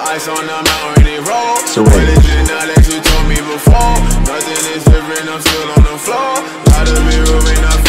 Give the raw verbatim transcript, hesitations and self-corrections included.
ice on the mountain, it roll. Surrender. Religion, now that you told me before. Nothing is different, I'm still on the floor. Gotta be moving up.